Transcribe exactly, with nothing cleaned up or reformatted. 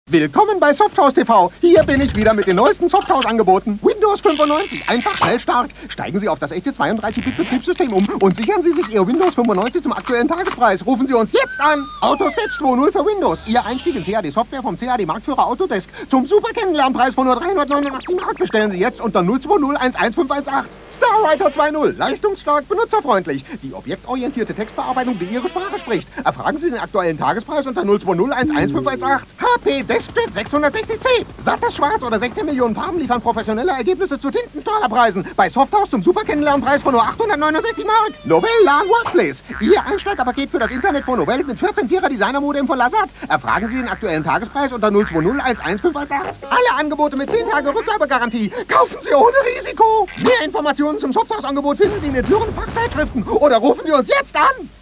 Willkommen bei Softhouse T V. Hier bin ich wieder mit den neuesten Softhouse-Angeboten. Windows fünfundneunzig, einfach, schnell, stark. Steigen Sie auf das echte zweiunddreißig Bit Betriebssystem um und sichern Sie sich Ihr Windows fünfundneunzig zum aktuellen Tagespreis. Rufen Sie uns jetzt an. AutoSketch zwei Punkt null für Windows. Ihr Einstieg in C A D-Software vom C A D-Marktführer Autodesk. Zum super Kennenlernpreis von nur dreihundertneunundachtzig Mark bestellen Sie jetzt unter null zwei null eins eins fünf eins acht. Starwriter zwei Punkt null, leistungsstark, benutzerfreundlich. Die objektorientierte Textbearbeitung, die Ihre Sprache spricht. Erfragen Sie den aktuellen Tagespreis unter null zwei null eins eins fünf eins acht. H P Deskjet sechshundertsechzig C. Sattes Schwarz oder sechzehn Millionen Farben liefern professionelle Ergebnisse zu Tintenstrahlerpreisen. Bei Softhouse zum Superkennenlernpreis von nur achthundertneunundsechzig Mark. Novell LAN Workplace. Ihr Einsteigerpaket für das Internet von Novell mit vierzehn Vierer Designer-Modem von Lasat. Erfragen Sie den aktuellen Tagespreis unter null zwei null eins eins fünf eins acht. Alle Angebote mit zehn Tage Rückgabegarantie. Kaufen Sie ohne Risiko. Mehr Informationen zum Softhouse-Angebot finden Sie in den führenden Fachzeitschriften oder rufen Sie uns jetzt an.